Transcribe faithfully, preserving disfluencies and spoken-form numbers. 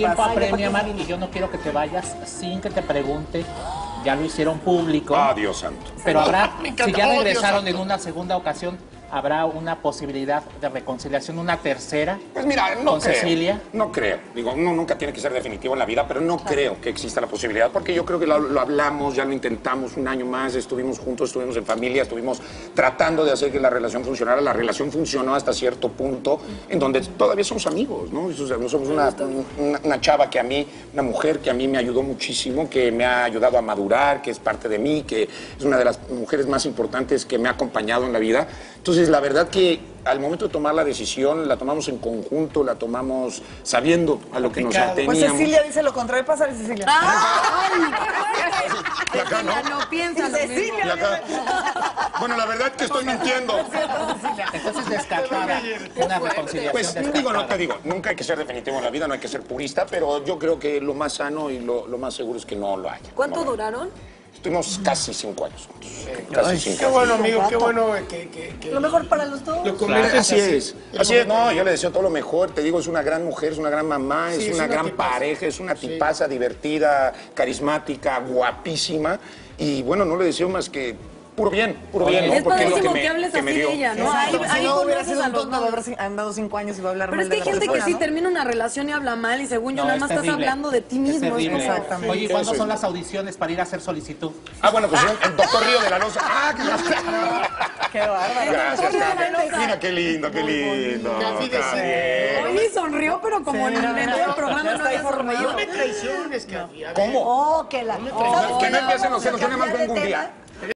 tiempo apremia, Mari, y yo no quiero que te vayas sin que te pregunte. Ya lo hicieron público. Ah, Dios santo. Pero habrá, encanta. si ya Oh, regresaron Dios en una segunda ocasión, ¿habrá una posibilidad de reconciliación, una tercera? Pues mira, no con creo. Cecilia. No creo. Digo, no, nunca tiene que ser definitivo en la vida, pero no creo que exista la posibilidad, porque yo creo que lo, lo hablamos, ya lo intentamos un año más, estuvimos juntos, estuvimos en familia, estuvimos tratando de hacer que la relación funcionara. La relación funcionó hasta cierto punto, en donde todavía somos amigos, ¿no? O sea, somos una, una, una chava que a mí, una mujer que a mí me ayudó muchísimo, que me ha ayudado a madurar, que es parte de mí, que es una de las mujeres más importantes que me ha acompañado en la vida. Entonces, la verdad que al momento de tomar la decisión, la tomamos en conjunto, la tomamos sabiendo a lo que nos ateníamos. Pues Cecilia dice lo contrario. Pásale, Cecilia. ¡Ay! Y acá, ¿no? No piensa lo mismo. Y acá. Bueno, la verdad es que estoy mintiendo. Entonces, descartada una reconciliación. Pues descartada. digo, no te digo, nunca hay que ser definitivo en la vida, no hay que ser purista, pero yo creo que lo más sano y lo, lo más seguro es que no lo haya. ¿Cuánto No. duraron? Estuvimos casi cinco años juntos. Casi Ay, cinco qué años. bueno, amigo, qué bueno que, que, que Lo mejor para los dos. lo comentes Así es, así es, no, yo le deseo todo lo mejor, te digo, es una gran mujer, es una gran mamá, Sí, es, es una, una gran tipaza. pareja, es una Sí. tipaza divertida, carismática, guapísima, y bueno, no le deseo más que puro bien, puro bien, ¿no? Es Porque padrísimo lo que que me, hables que me así dio. de ella, ¿no? Exacto, Ahí, si ahí no hubiera conoces sido a un los tonto de dos. haber andado cinco años y va a hablar Pero mal es que hay de la gente que persona, sí ¿no? termina una relación y habla mal y según yo No, nada es más estás terrible. hablando de ti Es mismo. Es terrible. como... Exactamente. Oye, ¿y cuándo Eso son es. las audiciones para ir a hacer solicitud? Ah, bueno, pues el doctor Río de la Loza. Ah, qué Qué bárbaro. gracias, Doctor Río de la Capi. Loza. Mira qué lindo, qué lindo. Capi de Capi. ser. Oye, sonrió, pero como en Sí, el mira, todo el programa ya no está había ahí sonreído. No me traiciones, Capi. a ver. ¿Cómo? Oh, que la... Que no empiecen los celos, yo nada más vengo un día.